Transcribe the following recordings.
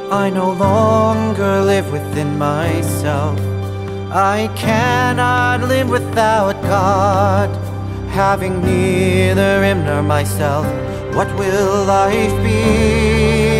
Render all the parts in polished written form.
I no longer live within myself. I cannot live without God. Having neither him nor myself, what will life be?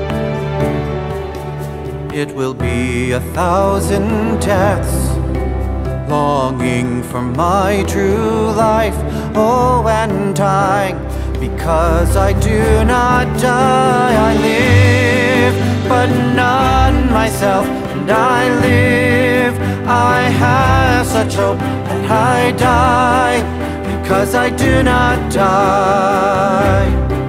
It will be 1,000 deaths, longing for my true life. Oh, and dying, because I do not die. I live, but not myself, and I live. I have such hope that I die, because I do not die.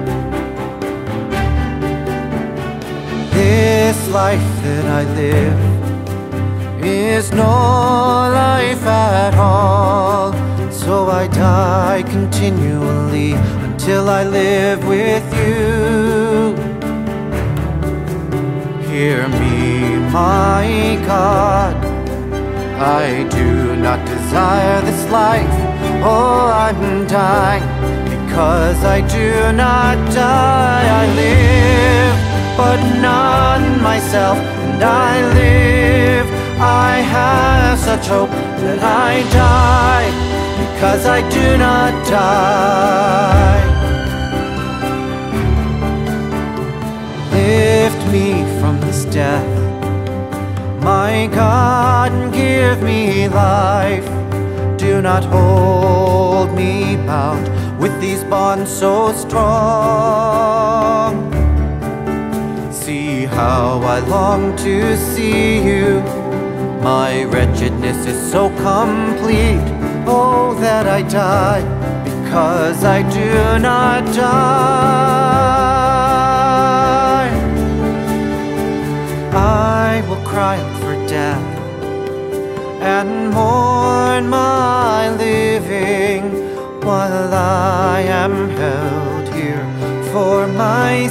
This life that I live is no life at all, so I die continually until I live with you. Hear me, my God, I do not desire this life. Oh, I'm dying, because I do not die. I live, but not myself, and I live. I have such hope that I die, because I do not die. Lift me from this death, my God, and give me life. Do not hold me bound with these bonds so strong. See how I long to see you. My wretchedness is so complete. Oh, that I die, because I do not die. I will cry out for death and mourn my living, while I am held here for my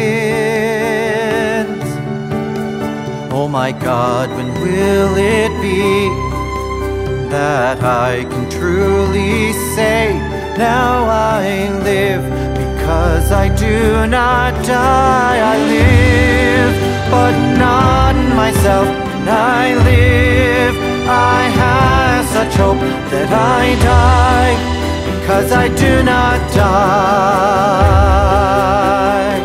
sins. Oh my God, when will it be that I can truly say, now I live, because I do not die. I live, but not myself, and I live. I have such hope that I die, because I do not die.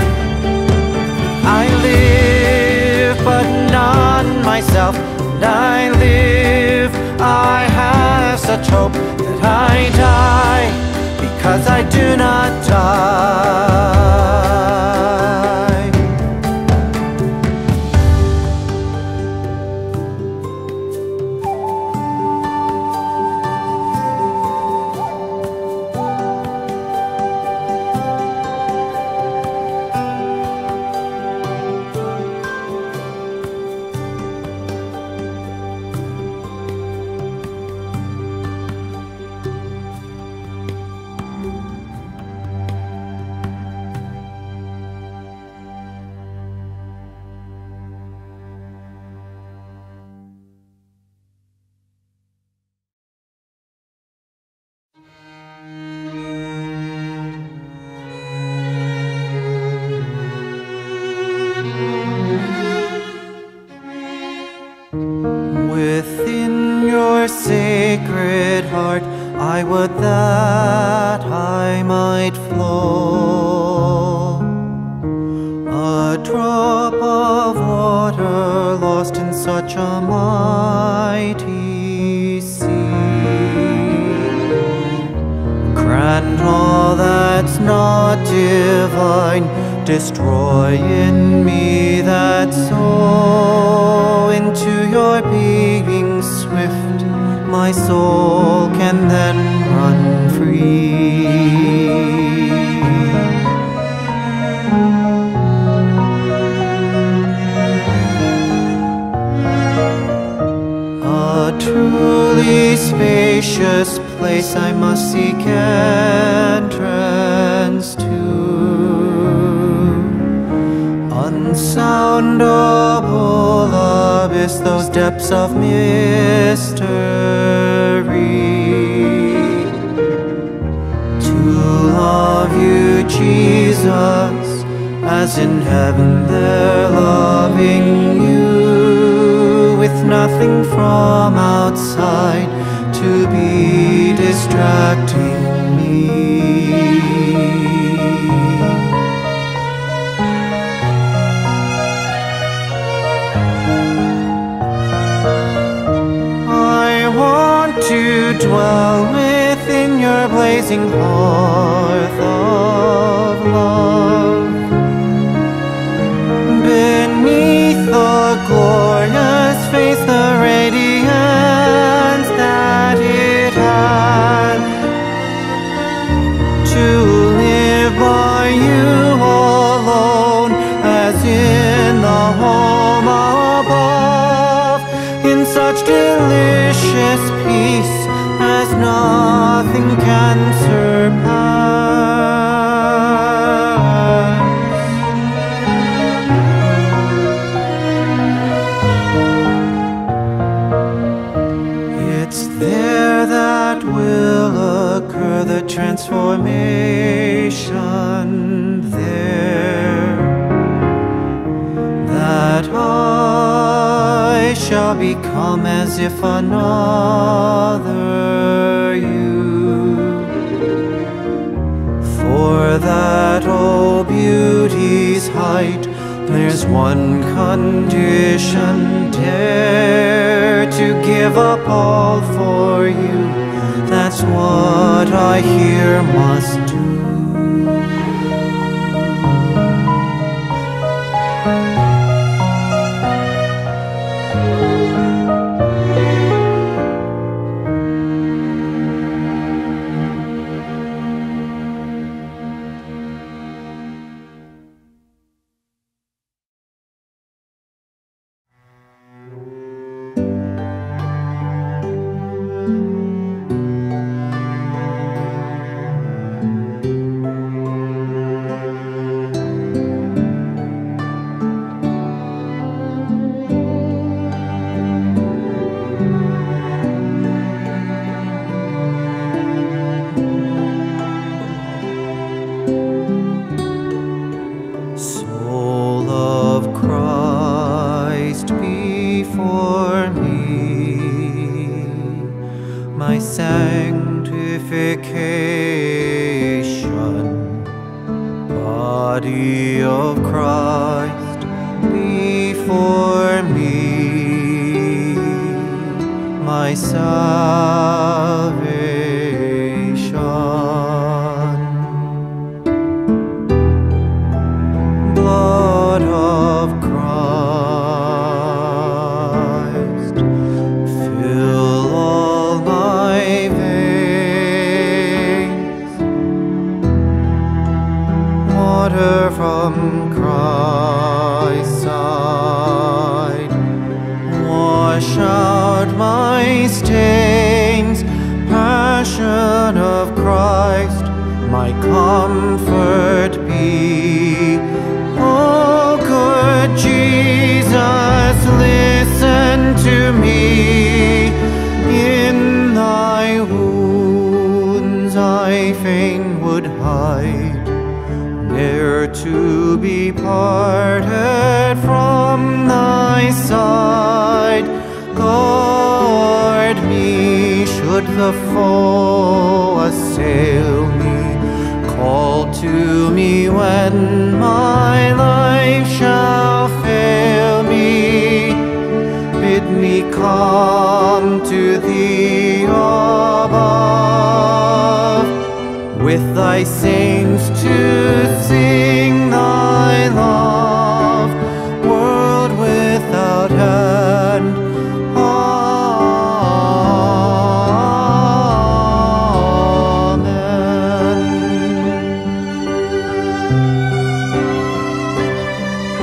I live, but not myself, and I live. I have such hope that I die, because I do not die. Within your sacred heart, I would that I might flow, a drop of water lost in such a mighty sea. Grant all that's not divine, destroy in me that soul. Into your being swift, my soul can then run free. A truly spacious place I must seek entrance to, unsoundable abyss, those depths of mystery. To love you, Jesus, as in heaven there love loving you with nothing from outside to be distracting me. I want to dwell within your blazing hearth of love, beneath the glorious face, the radiance that it had, to live by you alone, as in the home above, in such delicious peace as nothing can surpass. It's there that will occur the transformation, there that I shall become as if another you. For that, oh beauty's height, there's one condition: dare to give up all for you. That's what I here must do. Body of Christ, be for me my salvation. Blood of Christ, fill all my veins. Water from Christ's side, wash out my stains. Passion of Christ, my comfort be. Oh, good Jesus, listen to me. In thy wounds I fain would hide, ne'er to be parted from thy side. Guard me should the foe assail me. Call to me when my life shall fail me. Bid me come to thee above, with thy saints to sing thy love, world without end. Amen.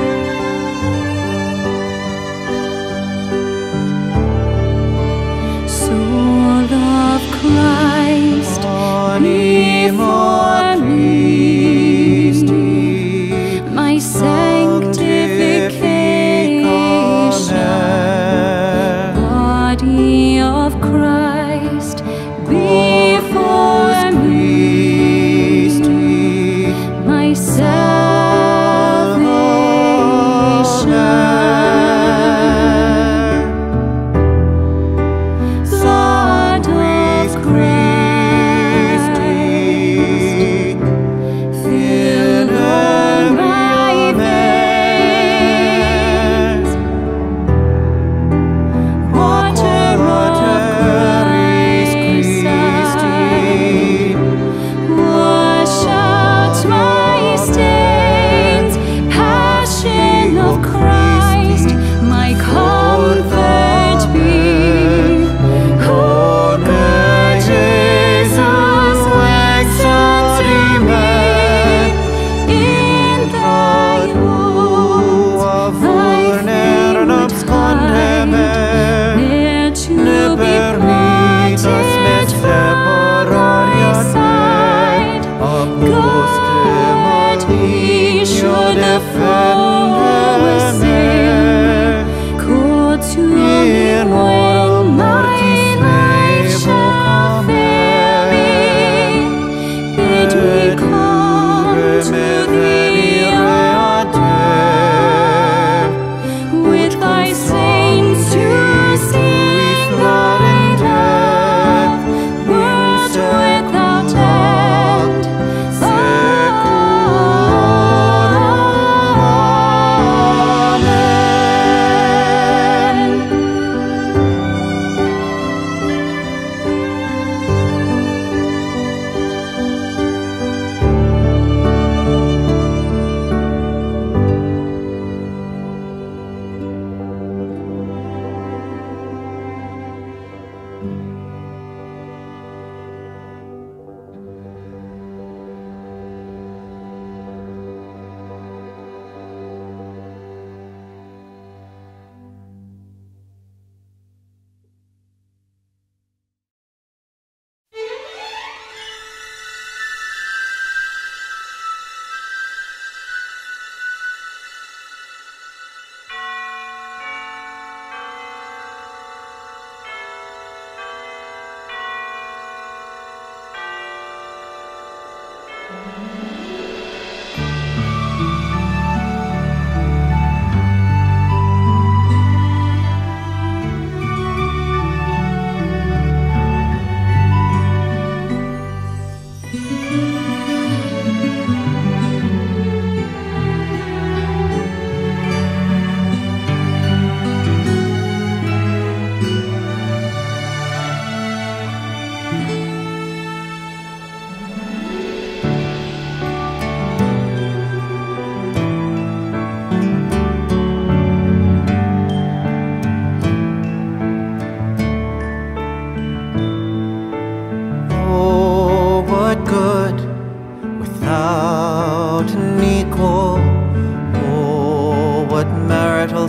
what marital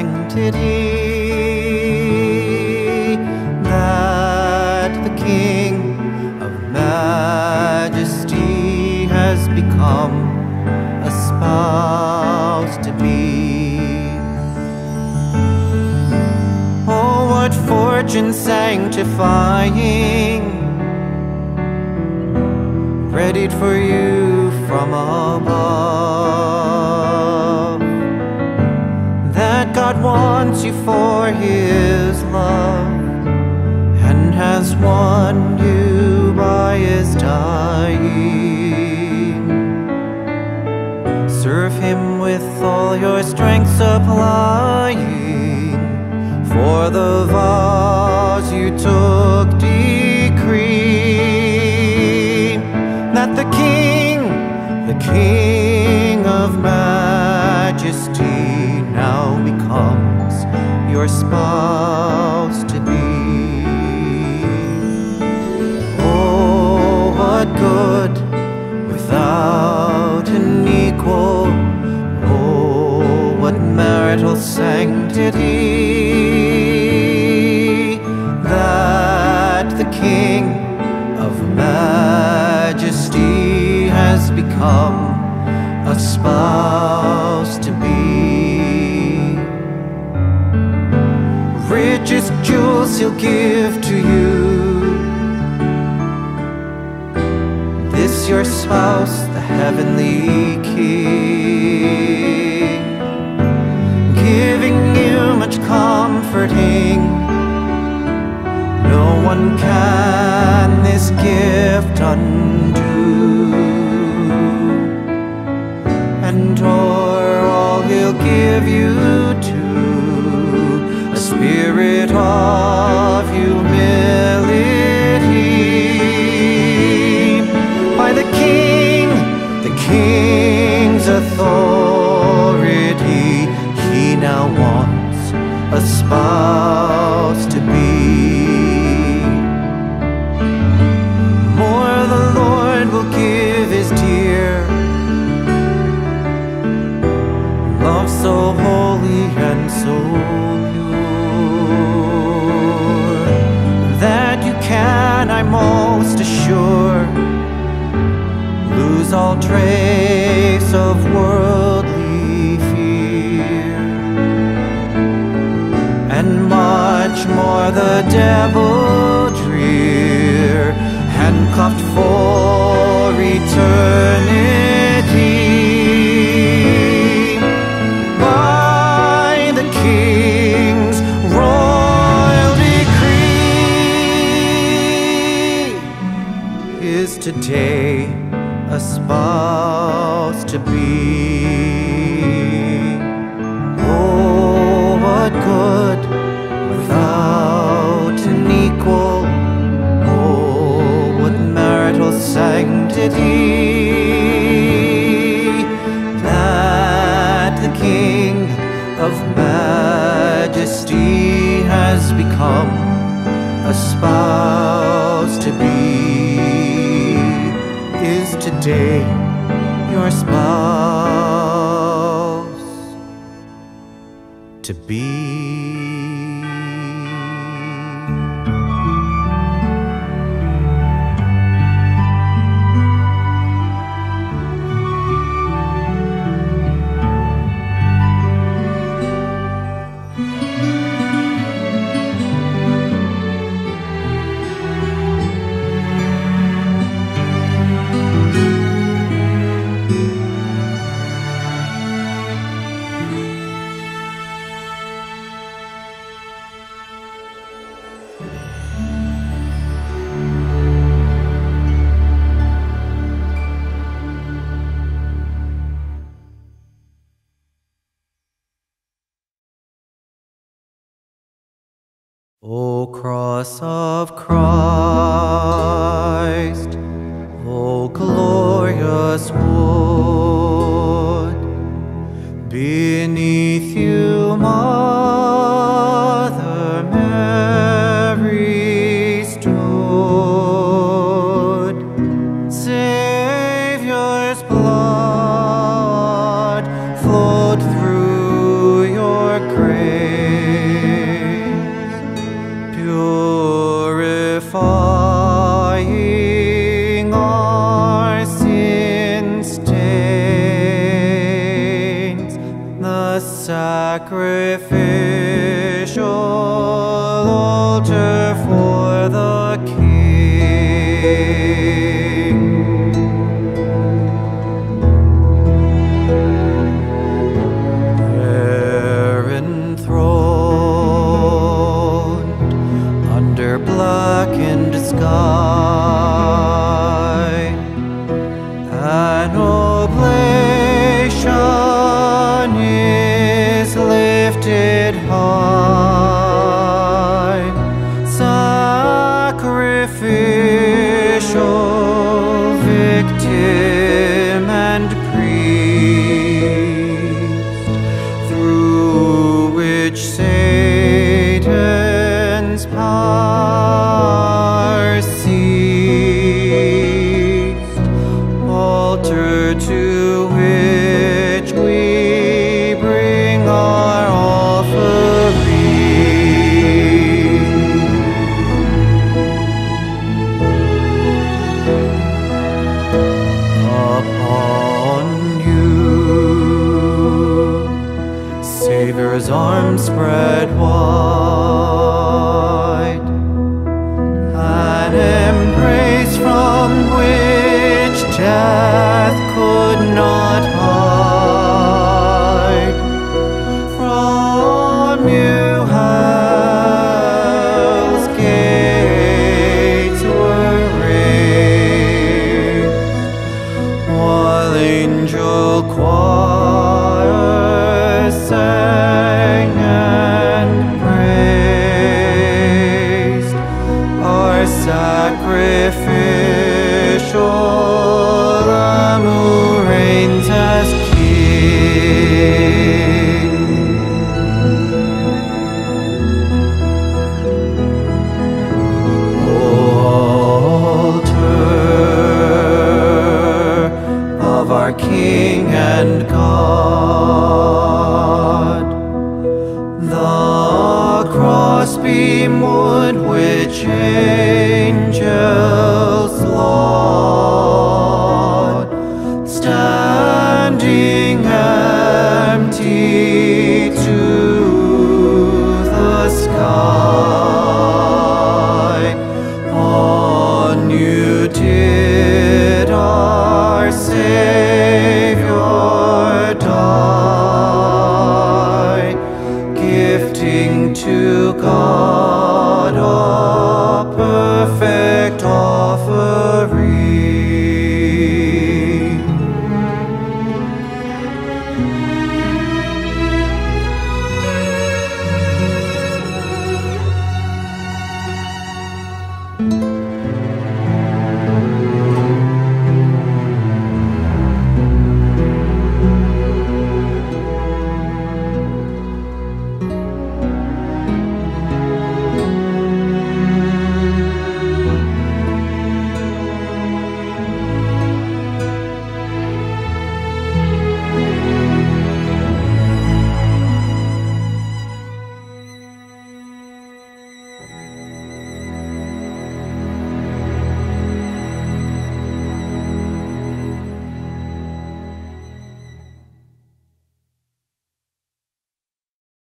sanctity, that the King of majesty has become a spouse to be. Oh, what fortune sanctifying, readied for you from above, that God wants you for his love and has won you by his dying. Serve him with all your strength supplying, for the vows you took decree that the King of majesty now becomes your spouse to be. Oh, what good without an equal, oh, what marital sanctity, that the King of majesty has become a spouse to be. Richest jewels he'll give to you, this your spouse, the heavenly King, giving you much comforting. No one can this gift undo, and o'er all he'll give you too a spirit of humility. By the King's authority, he now wants a spouse to be. More the Lord will give his dear, love so holy and so pure, that you can, I'm most assured, lose all trace of worldly fear, and much more the devil drear, handcuffed for eternity. By the King's royal decree, is today a spouse to be. Oh, what good without an equal, oh, what marital sanctity, that the King of majesty has become a spouse to be. Is today your spouse to be. O cross of Christ, O glorious wood, beneath you Mother Mary stood. Savior's blood flowed through sacrificial altar for the King. There enthroned under blackened sky, an oblation is lifted high, sacrificial victim and priest, through which Satan's power ceased, altar to which we bring our offering. Upon you, Savior's arms spread wide, an embrace from which death could not hide. From you hell's gates were raised, while angel choirs sang and praised our sacrificial Lamb who reigns as King. Altar of our King and God, the crossbeam wood which angels laud, standing empty